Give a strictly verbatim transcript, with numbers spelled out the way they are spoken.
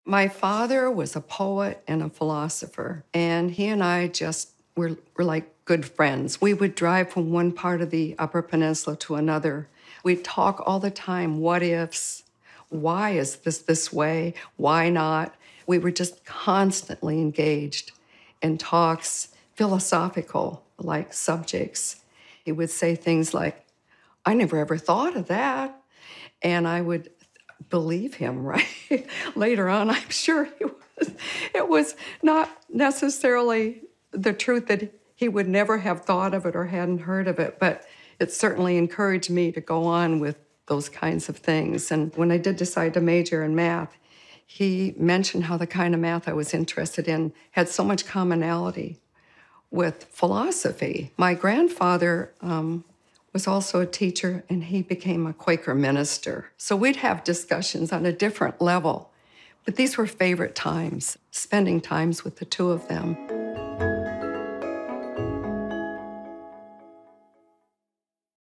My father was a poet and a philosopher, and he and I just were, were like good friends. We would drive from one part of the Upper Peninsula to another. We'd talk all the time, what ifs, why is this this way, why not? We were just constantly engaged in talks, philosophical like subjects. He would say things like, I never ever thought of that. And I would believe him, right? Later on, I'm sure it was, it was not necessarily the truth that he would never have thought of it or hadn't heard of it, but it certainly encouraged me to go on with those kinds of things. And when I did decide to major in math, he mentioned how the kind of math I was interested in had so much commonality with philosophy. My grandfather um, was also a teacher, and he became a Quaker minister. So we'd have discussions on a different level, but these were favorite times, spending times with the two of them.